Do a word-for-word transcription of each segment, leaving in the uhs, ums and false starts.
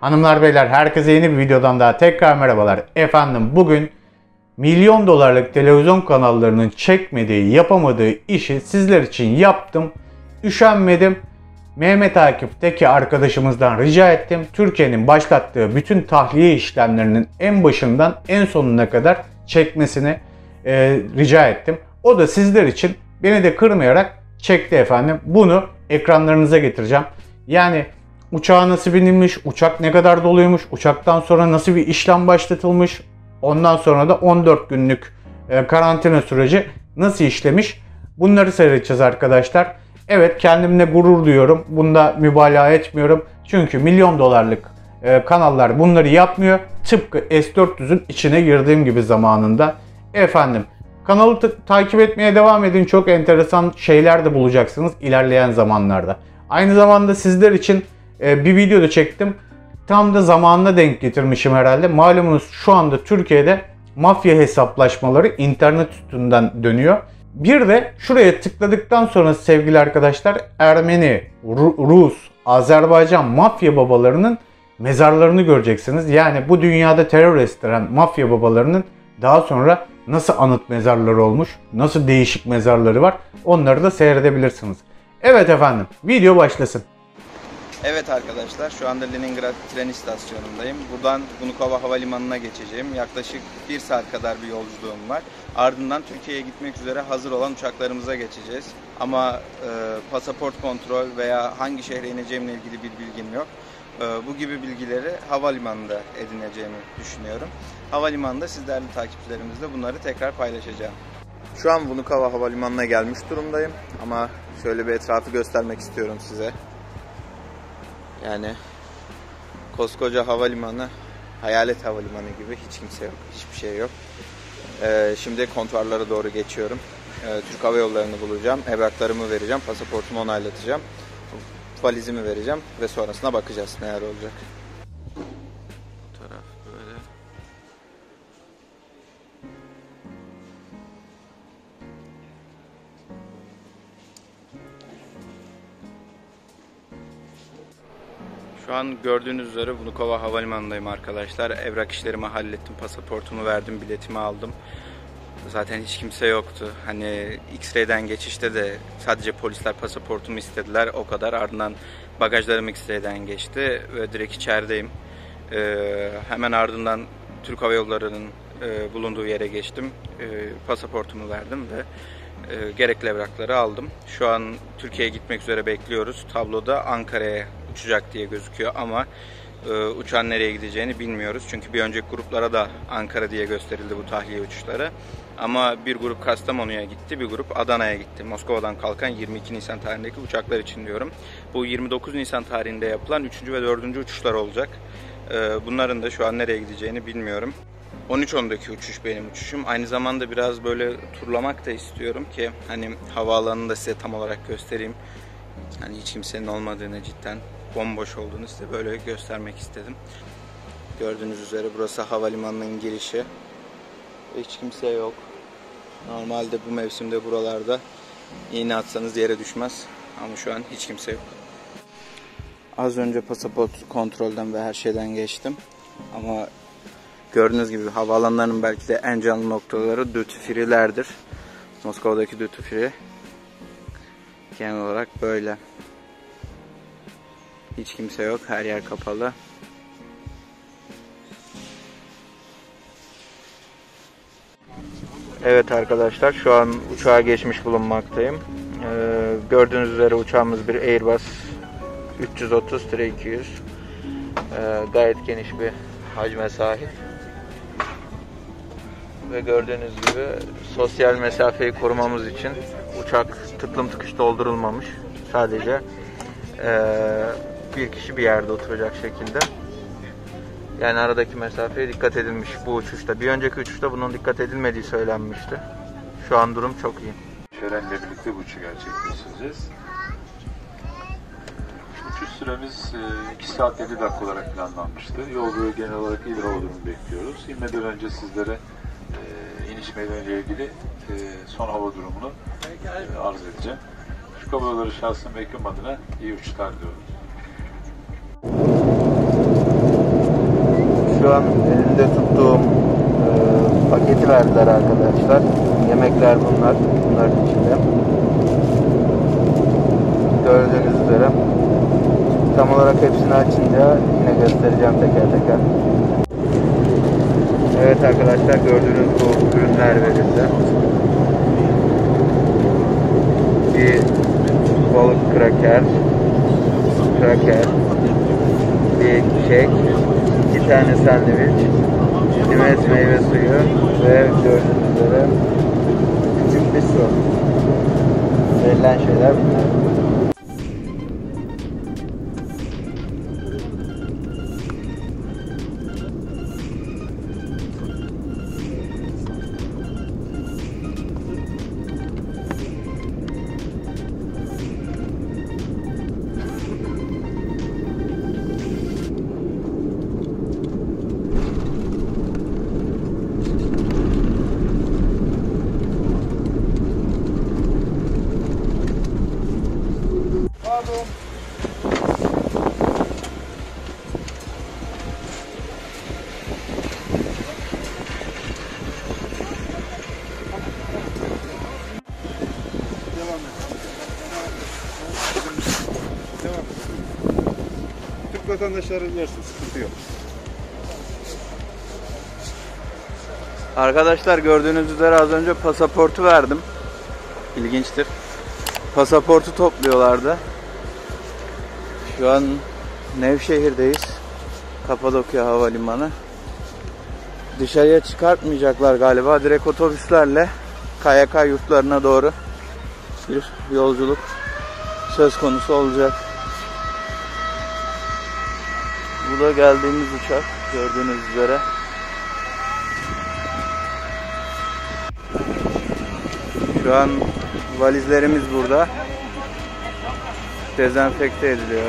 Hanımlar beyler, herkese yeni bir videodan daha tekrar merhabalar. Efendim bugün milyon dolarlık televizyon kanallarının çekmediği, yapamadığı işi sizler için yaptım. Üşenmedim. Mehmet Akif'teki arkadaşımızdan rica ettim. Türkiye'nin başlattığı bütün tahliye işlemlerinin en başından en sonuna kadar çekmesini e, rica ettim. O da sizler için beni de kırmayarak çekti efendim. Bunu ekranlarınıza getireceğim. Yani uçağa nasıl binilmiş, uçak ne kadar doluymuş, uçaktan sonra nasıl bir işlem başlatılmış, ondan sonra da on dört günlük e, karantina süreci nasıl işlemiş, bunları seyredeceğiz arkadaşlar. Evet, kendimle gurur duyuyorum, bunda mübalağa etmiyorum. Çünkü milyon dolarlık e, kanallar bunları yapmıyor. Tıpkı S dört yüzün içine girdiğim gibi zamanında. Efendim, kanalı takip etmeye devam edin. Çok enteresan şeyler de bulacaksınız ilerleyen zamanlarda. Aynı zamanda sizler için bir video da çektim. Tam da zamanına denk getirmişim herhalde. Malumunuz şu anda Türkiye'de mafya hesaplaşmaları internet üstünden dönüyor. Bir de şuraya tıkladıktan sonra sevgili arkadaşlar, Ermeni, Rus, Azerbaycan mafya babalarının mezarlarını göreceksiniz. Yani bu dünyada terör estiren mafya babalarının daha sonra nasıl anıt mezarları olmuş, nasıl değişik mezarları var, onları da seyredebilirsiniz. Evet efendim, video başlasın. Evet arkadaşlar, şu anda Leningrad tren istasyonundayım. Buradan Vnukovo Havalimanı'na geçeceğim. Yaklaşık bir saat kadar bir yolculuğum var. Ardından Türkiye'ye gitmek üzere hazır olan uçaklarımıza geçeceğiz. Ama e, pasaport kontrol veya hangi şehre ineceğimle ilgili bir bilgim yok. E, bu gibi bilgileri havalimanında edineceğimi düşünüyorum. Havalimanında sizlerle takipçilerimizle bunları tekrar paylaşacağım. Şu an Vnukovo Havalimanı'na gelmiş durumdayım. Ama şöyle bir etrafı göstermek istiyorum size. Yani koskoca havalimanı, hayalet havalimanı gibi, hiç kimse yok, hiçbir şey yok. Ee, şimdi kontuarlara doğru geçiyorum. Ee, Türk Hava Yolları'nı bulacağım, evraklarımı vereceğim, pasaportumu onaylatacağım, valizimi vereceğim ve sonrasına bakacağız neler olacak. Bu taraf böyle. Şu an gördüğünüz üzere Vnukovo Havalimanı'ndayım arkadaşlar. Evrak işlerimi hallettim, pasaportumu verdim, biletimi aldım. Zaten hiç kimse yoktu. Hani X-ray'den geçişte de sadece polisler pasaportumu istediler, o kadar. Ardından bagajlarım X-ray'den geçti ve direkt içerideyim. Ee, hemen ardından Türk Hava Yolları'nın e, bulunduğu yere geçtim. E, pasaportumu verdim ve e, gerekli evrakları aldım. Şu an Türkiye'ye gitmek üzere bekliyoruz. Tabloda Ankara'ya uçacak diye gözüküyor ama e, uçağın nereye gideceğini bilmiyoruz. Çünkü bir önceki gruplara da Ankara diye gösterildi bu tahliye uçuşları. Ama bir grup Kastamonu'ya gitti, bir grup Adana'ya gitti. Moskova'dan kalkan yirmi iki Nisan tarihindeki uçaklar için diyorum. Bu yirmi dokuz Nisan tarihinde yapılan üçüncü ve dördüncü uçuşlar olacak. E, bunların da şu an nereye gideceğini bilmiyorum. on üç ondaki uçuş benim uçuşum. Aynı zamanda biraz böyle turlamak da istiyorum ki hani havaalanını da size tam olarak göstereyim. Hani hiç kimsenin olmadığını, cidden bomboş olduğunu size böyle göstermek istedim. Gördüğünüz üzere burası havalimanının girişi. Hiç kimse yok. Normalde bu mevsimde buralarda iğne atsanız yere düşmez. Ama şu an hiç kimse yok. Az önce pasaport kontrolden ve her şeyden geçtim. Ama gördüğünüz gibi havaalanlarının belki de en canlı noktaları duty free'lerdir. Moskova'daki duty free genel olarak böyle. Hiç kimse yok, her yer kapalı. Evet arkadaşlar, şu an uçağa geçmiş bulunmaktayım. Ee, gördüğünüz üzere uçağımız bir Airbus üç yüz otuz iki yüz. Ee, gayet geniş bir hacme sahip. Ve gördüğünüz gibi sosyal mesafeyi korumamız için uçak tıklım tıkış doldurulmamış. Sadece ee, bir kişi bir yerde oturacak şekilde. Yani aradaki mesafeye dikkat edilmiş bu uçuşta. Bir önceki uçuşta bunun dikkat edilmediği söylenmişti. Şu an durum çok iyi. Şölenle birlikte bu uçuşu gerçekleştireceğiz. Uçuş süremiz iki saat yedi dakika olarak planlanmıştı. Yol boyu genel olarak iyi bir hava durumu bekliyoruz. İnmeden önce sizlere e, iniş meydanıyla ilgili e, son hava durumunu e, arz edeceğim. Türk Hava Yolları şahsım ve ekibim adına iyi uçuşlar diliyorum. Şu an elimde tuttuğum e, paketi verdiler arkadaşlar. Yemekler bunlar. Bunların içinde. Gördüğünüz üzere. Tam olarak hepsini açınca yine göstereceğim teker teker. Evet arkadaşlar, gördüğünüz bu ürünler verildi. Bir balık kraker, kraker, bir kek, iki tane sandviç, dimes meyve suyu ve gördüğünüz üzere küçük bir su. Verilen şeyler bunlar. Türk vatandaşları yersin, sıkıntı yok. Arkadaşlar gördüğünüz üzere az önce pasaportu verdim. İlginçtir. Pasaportu topluyorlardı. Şu an Nevşehir'deyiz. Kapadokya Havalimanı. Dışarıya çıkartmayacaklar galiba. Direkt otobüslerle K Y K yurtlarına doğru bir yolculuk söz konusu olacak. Bu da geldiğimiz uçak, gördüğünüz üzere. Şu an valizlerimiz burada. Dezenfekte ediliyor.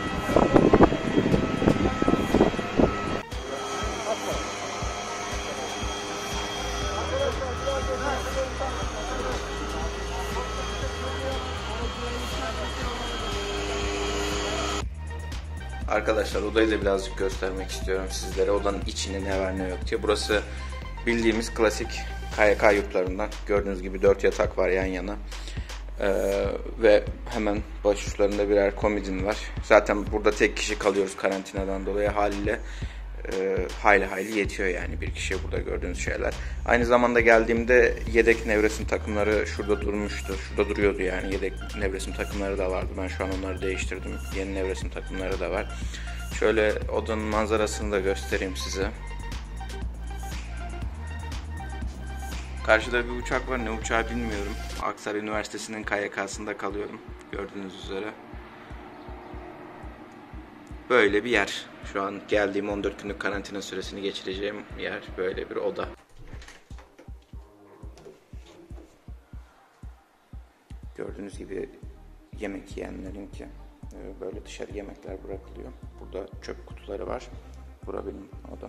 Arkadaşlar odayı da birazcık göstermek istiyorum sizlere. Odanın içini ne var ne yok diye. Burası bildiğimiz klasik K Y K yurtlarından. Gördüğünüz gibi dört yatak var yan yana. Ee, ve hemen başuçlarında birer komodin var. Zaten burada tek kişi kalıyoruz karantinadan dolayı, haliyle e, hayli hayli yetiyor yani bir kişiye burada gördüğünüz şeyler. Aynı zamanda geldiğimde yedek nevresim takımları şurada durmuştu. Şurada duruyordu yani, yedek nevresim takımları da vardı. Ben şu an onları değiştirdim. Yeni nevresim takımları da var. Şöyle odanın manzarasını da göstereyim size. Karşıda bir uçak var. Ne uçağı bilmiyorum. Aksaray Üniversitesi'nin K Y K'sında kalıyorum. Gördüğünüz üzere. Böyle bir yer. Şu an geldiğim on dört günlük karantina süresini geçireceğim yer. Böyle bir oda. Gördüğünüz gibi yemek yiyenlerin ki böyle dışarı yemekler bırakılıyor. Burada çöp kutuları var. Bura benim odam.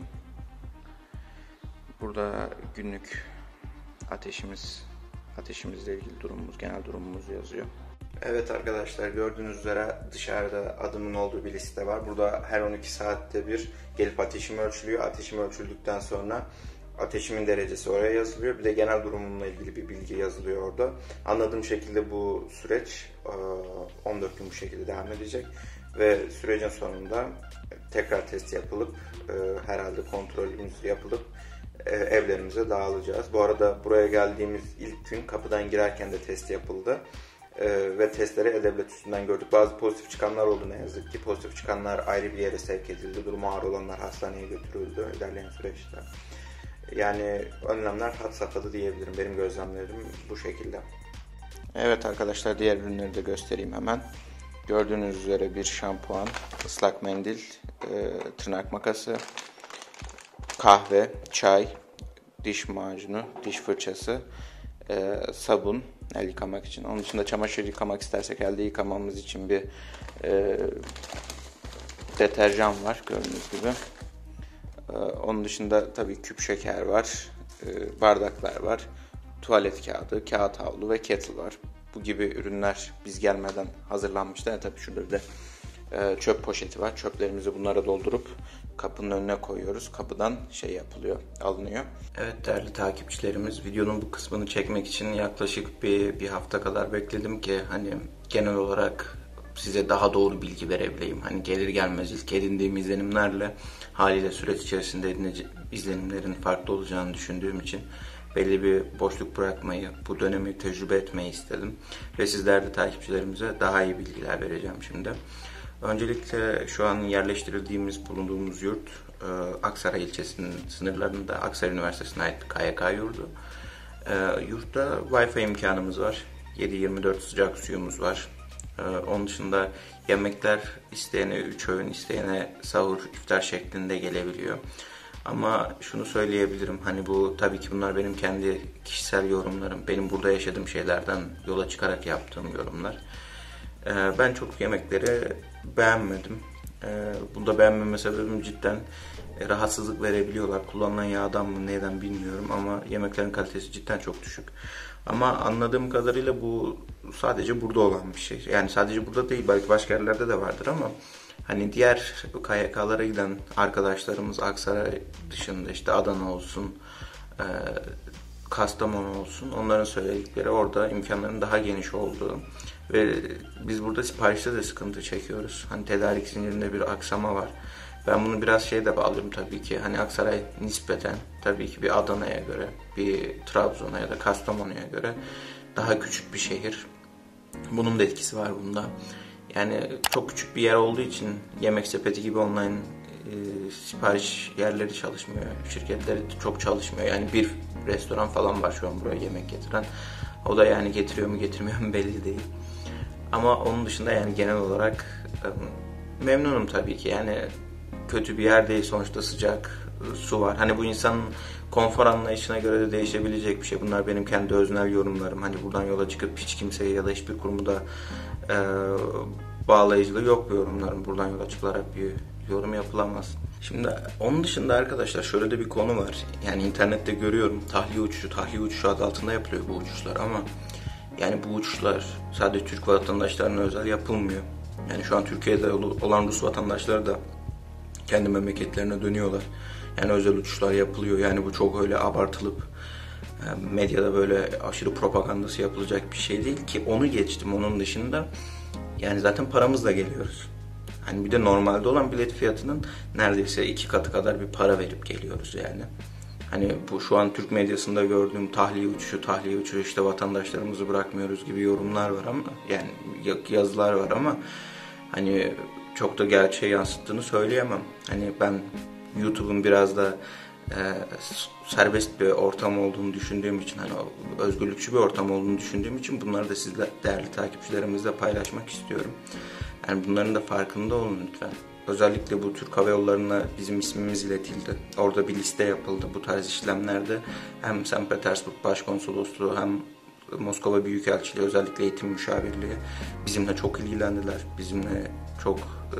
Burada günlük ateşimiz, ateşimizle ilgili durumumuz, genel durumumuz yazıyor. Evet arkadaşlar, gördüğünüz üzere dışarıda adımın olduğu bir liste var. Burada her on iki saatte bir gelip ateşim ölçülüyor. Ateşim ölçüldükten sonra ateşimin derecesi oraya yazılıyor. Bir de genel durumumla ilgili bir bilgi yazılıyor orada. Anladığım şekilde bu süreç on dört gün bu şekilde devam edecek. Ve sürecin sonunda tekrar test yapılıp herhalde kontrolümüz yapılıp evlerimize dağılacağız. Bu arada buraya geldiğimiz ilk gün kapıdan girerken de test yapıldı. Ee, ve testleri E-Devlet üstünden gördük. Bazı pozitif çıkanlar oldu ne yazık ki. Pozitif çıkanlar ayrı bir yere sevk edildi. Durumu ağır olanlar hastaneye götürüldü ilerleyen süreçte. Yani önlemler had safhada diyebilirim. Benim gözlemlerim bu şekilde. Evet arkadaşlar, diğer ürünleri de göstereyim hemen. Gördüğünüz üzere bir şampuan, ıslak mendil, e, tırnak makası, kahve, çay, diş macunu, diş fırçası, e, sabun, el yıkamak için. Onun dışında çamaşır yıkamak istersek elde yıkamamız için bir e, deterjan var gördüğünüz gibi. E, onun dışında tabii küp şeker var, e, bardaklar var, tuvalet kağıdı, kağıt havlu ve kettle var. Bu gibi ürünler biz gelmeden hazırlanmıştı. Yani tabii şurada bir de e, çöp poşeti var. Çöplerimizi bunlara doldurup kapının önüne koyuyoruz. Kapıdan şey yapılıyor, alınıyor. Evet değerli takipçilerimiz, videonun bu kısmını çekmek için yaklaşık bir, bir hafta kadar bekledim ki hani genel olarak size daha doğru bilgi verebileyim. Hani gelir gelmez ilk edindiğim izlenimlerle haliyle süreç içerisinde izlenimlerin farklı olacağını düşündüğüm için belli bir boşluk bırakmayı, bu dönemi tecrübe etmeyi istedim. Ve siz değerli takipçilerimize daha iyi bilgiler vereceğim şimdi. Öncelikle şu an yerleştirildiğimiz, bulunduğumuz yurt Aksaray ilçesinin sınırlarında Aksaray Üniversitesi'ne ait bir K Y K yurdu. Yurtta Wi-Fi imkanımız var. yedi yirmi dört sıcak suyumuz var. Onun dışında yemekler isteyene üç öğün, isteyene sahur, iftar şeklinde gelebiliyor. Ama şunu söyleyebilirim, hani bu tabii ki bunlar benim kendi kişisel yorumlarım. Benim burada yaşadığım şeylerden yola çıkarak yaptığım yorumlar. Ben çok yemekleri beğenmedim. Bunda beğenmeme sebebim cidden rahatsızlık verebiliyorlar. Kullanılan yağdan mı neyden bilmiyorum ama yemeklerin kalitesi cidden çok düşük. Ama anladığım kadarıyla bu sadece burada olan bir şey. Yani sadece burada değil, belki başka yerlerde de vardır ama hani diğer K Y K'lara giden arkadaşlarımız Aksaray dışında işte Adana olsun, e, Kastamonu olsun, onların söyledikleri orada imkanların daha geniş olduğu ve biz burada siparişte de sıkıntı çekiyoruz. Hani tedarik zincirinde bir aksama var. Ben bunu biraz şeye de bağlıyorum tabii ki. Hani Aksaray nispeten tabii ki bir Adana'ya göre, bir Trabzon'a ya da Kastamonu'ya göre daha küçük bir şehir. Bunun da etkisi var bunda. Yani çok küçük bir yer olduğu için Yemek Sepeti gibi online e, sipariş yerleri çalışmıyor. Şirketleri çok çalışmıyor. Yani bir restoran falan var şu an buraya yemek getiren. O da yani getiriyor mu getirmiyor mu belli değil. Ama onun dışında yani genel olarak e, memnunum tabii ki. Yani kötü bir yer değil, sonuçta sıcak su var. Hani bu insanın konfor anlayışına göre de değişebilecek bir şey. Bunlar benim kendi öznel yorumlarım. Hani buradan yola çıkıp hiç kimseye ya da hiçbir kurumu da e, bağlayıcılığı yok bu yorumlarım. Buradan yola çıkılarak bir yorum yapılamaz. Şimdi onun dışında arkadaşlar şöyle de bir konu var. Yani internette görüyorum tahliye uçuşu, tahliye uçuşu adı altında yapılıyor bu uçuşlar ama yani bu uçuşlar sadece Türk vatandaşlarına özel yapılmıyor. Yani şu an Türkiye'de olan Rus vatandaşları da kendi memleketlerine dönüyorlar. Yani özel uçuşlar yapılıyor. Yani bu çok öyle abartılıp medyada böyle aşırı propagandası yapılacak bir şey değil ki. Onu geçtim, onun dışında yani zaten paramızla geliyoruz. Hani bir de normalde olan bilet fiyatının neredeyse iki katı kadar bir para verip geliyoruz yani. Hani bu şu an Türk medyasında gördüğüm tahliye uçuşu, tahliye uçuşu işte vatandaşlarımızı bırakmıyoruz gibi yorumlar var ama yani yazılar var ama hani çok da gerçeği yansıttığını söyleyemem. Hani ben YouTube'un biraz da e, serbest bir ortam olduğunu düşündüğüm için, hani özgürlükçü bir ortam olduğunu düşündüğüm için bunları da sizle değerli takipçilerimizle paylaşmak istiyorum. Yani bunların da farkında olun lütfen. Özellikle bu Türk Hava Yolları'na bizim ismimiz iletildi. Orada bir liste yapıldı bu tarz işlemlerde. Hem Sankt Petersburg Başkonsolosluğu hem Moskova Büyükelçiliği, özellikle eğitim müşavirliği bizimle çok ilgilendiler. Bizimle çok e,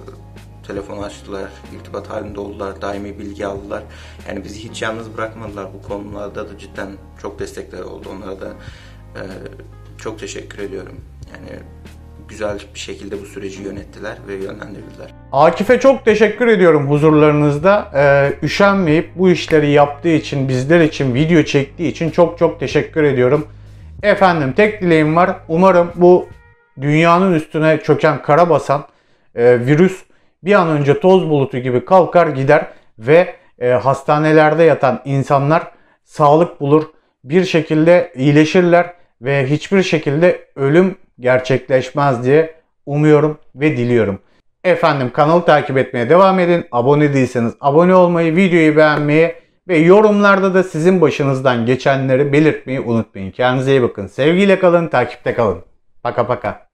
telefon açtılar, irtibat halinde oldular, daimi bilgi aldılar. Yani bizi hiç yalnız bırakmadılar. Bu konularda da cidden çok destekleri oldu. Onlara da e, çok teşekkür ediyorum. Yani güzel bir şekilde bu süreci yönettiler ve yönlendirdiler. Akif'e çok teşekkür ediyorum huzurlarınızda. Ee, üşenmeyip bu işleri yaptığı için, bizler için video çektiği için çok çok teşekkür ediyorum. Efendim tek dileğim var. Umarım bu dünyanın üstüne çöken, kara basan e, virüs bir an önce toz bulutu gibi kalkar gider ve e, hastanelerde yatan insanlar sağlık bulur, bir şekilde iyileşirler ve hiçbir şekilde ölüm gerçekleşmez diye umuyorum ve diliyorum. Efendim kanalı takip etmeye devam edin. Abone değilseniz abone olmayı, videoyu beğenmeyi ve yorumlarda da sizin başınızdan geçenleri belirtmeyi unutmayın. Kendinize iyi bakın. Sevgiyle kalın, takipte kalın. Paka paka.